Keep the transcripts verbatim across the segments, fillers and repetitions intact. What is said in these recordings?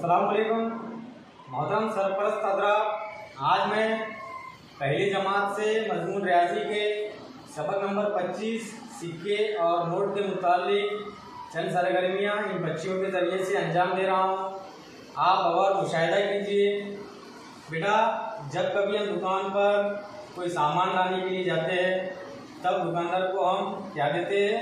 अस्सलाम वालेकुम मोहतरम सरपरस्त हज़रात। आज मैं पहली जमात से मजमून रियाजी के सबक नंबर पच्चीस सिक्के और नोट के मुतालिक चंद सरगर्मियाँ इन बच्चियों के ज़रिए से अंजाम दे रहा हूँ। आप और मुशाहिदा कीजिए। बेटा, जब कभी हम दुकान पर कोई सामान लाने के लिए जाते हैं तब दुकानदार को हम क्या देते हैं?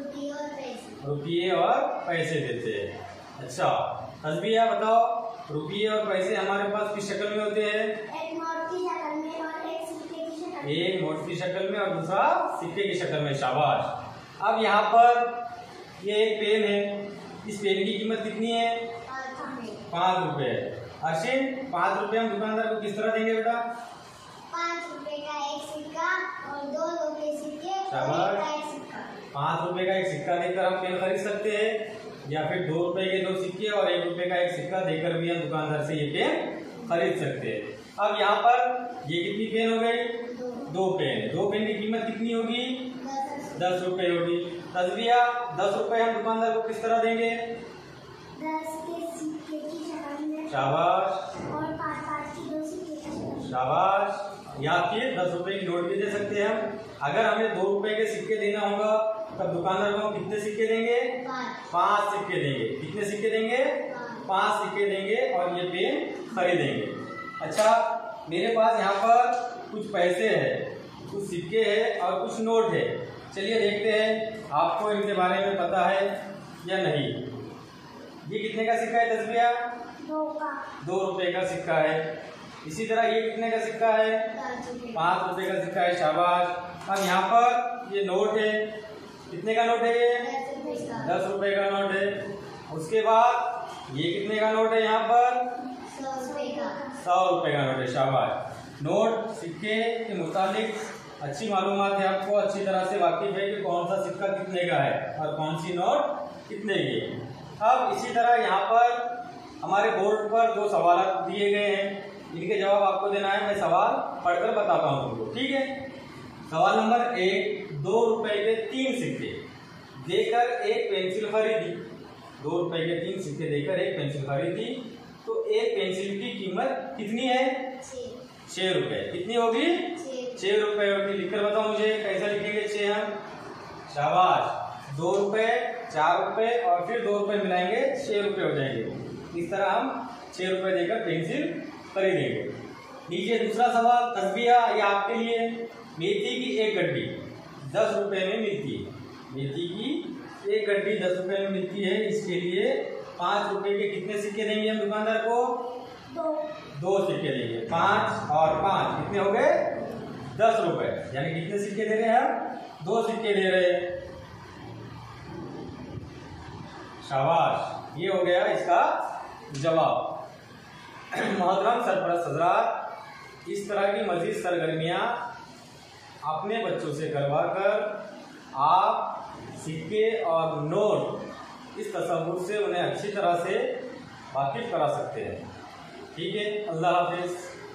रुपये और पैसे देते हैं। अच्छा, तस्बीह बताओ, रुपये और पैसे हमारे पास किस शक्ल में होते हैं? एक नोट की शक्ल में और एक सिक्के की शक्ल में। एक नोट की शक्ल में और दूसरा सिक्के की शक्ल में। शाबाश। अब यहाँ पर ये एक पेन है, इस पेन की कीमत कितनी है? पाँच रुपए। अश्विन, पाँच रुपए हम दुकानदार को किस तरह देंगे बेटा? पाँच रुपए का एक सिक्का और दो रुपए सिक्के। शाबाश। पाँच रुपए का एक सिक्का देकर हम पेन खरीद सकते हैं, या फिर दो रुपए के दो सिक्के और एक रुपए का एक सिक्का देकर भी हम दुकानदार से ये पेन खरीद सकते हैं। अब यहाँ पर ये कितनी पेन हो गई? दो, दो पेन। दो पेन की कीमत कितनी होगी? दस, दस रुपए होगी। तस्बिया, दस रुपए हम दुकानदार को किस तरह देंगे? दस के सिक्के की शक्ल में। शाबाश। और पाँच पाँच की दो सिक्के की शक्ल में। शाबाश। या फिर दस रुपए की नोट भी दे सकते हैं हम। अगर हमें दो रुपए के सिक्के देना होगा तब दुकानदार को हम कितने सिक्के देंगे? पाँच सिक्के देंगे। कितने सिक्के देंगे? पाँच सिक्के देंगे और ये पेन खरीदेंगे। अच्छा, मेरे पास यहाँ पर कुछ पैसे हैं, कुछ सिक्के हैं और कुछ नोट है। चलिए देखते हैं आपको इनके बारे में पता है या नहीं। ये कितने का सिक्का है तस्बिया? दो का। दो रुपए का सिक्का है। इसी तरह ये कितने का सिक्का है? पाँच रुपए का सिक्का है। शाबाश। अब यहाँ पर ये नोट है, कितने का नोट है ये? दस रुपए का नोट है। उसके बाद ये कितने का नोट है यहाँ पर? सौ रुपए का। सौ रुपए का नोट है। शाबाश। नोट सिक्के के मुतालिक अच्छी मालूमात है आपको, अच्छी तरह से वाकिफ है कि कौन सा सिक्का कितने का है और कौन सी नोट कितने की है। अब इसी तरह यहाँ पर हमारे बोर्ड पर दो सवाल दिए गए हैं, इनके जवाब आपको देना है। मैं सवाल पढ़कर बताता हूँ तुमको, ठीक है? सवाल नंबर एक, दो रुपए के तीन सिक्के देकर एक पेंसिल खरीदी। दो रुपए के तीन सिक्के देकर एक पेंसिल खरीदी तो एक पेंसिल की कीमत कितनी है? छह रुपए। कितनी होगी? छह रुपए होगी। लिखकर बताओ मुझे, कैसा लिखेंगे छह हम? शाबाश। दो रुपए, चार रुपए और फिर दो रुपए मिलाएंगे, छह रुपए हो जाएंगे। इस तरह हम छह रुपए देकर पेंसिल खरीदेंगे। नीचे दूसरा सवाल, तस्बिया, ये आपके लिए। मेथी की एक गड्डी दस रुपए में मिलती है। मेथी की एक गड्डी दस रुपए में मिलती है, इसके लिए पाँच रुपए के कितने सिक्के देंगे हम दुकानदार को? दो। दो सिक्के देंगे। पाँच और पाँच कितने हो गए? दस रुपए। यानी कितने सिक्के दे रहे हैं हम? दो सिक्के दे रहे हैं। शाबाश। ये हो गया इसका जवाब। मोहतरम सरपरस्त हज़रात, इस तरह की मजीद सरगर्मियाँ अपने बच्चों से करवा कर आप सिक्के और नोट इस तसव्वुर से उन्हें अच्छी तरह से वाकिफ करा सकते हैं। ठीक है, अल्लाह हाफिज़।